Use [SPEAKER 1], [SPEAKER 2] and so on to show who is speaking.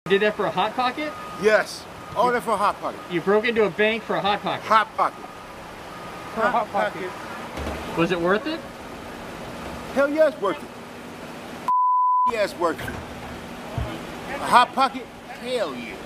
[SPEAKER 1] Did that for a Hot Pocket?
[SPEAKER 2] Yes. All that for a Hot Pocket.
[SPEAKER 1] You broke into a bank for a Hot Pocket?
[SPEAKER 2] Hot Pocket.
[SPEAKER 3] For a Hot Pocket.
[SPEAKER 1] Was it worth it?
[SPEAKER 2] Hell yeah, it's worth it. Yeah, it's worth it. A Hot Pocket? Hell yeah.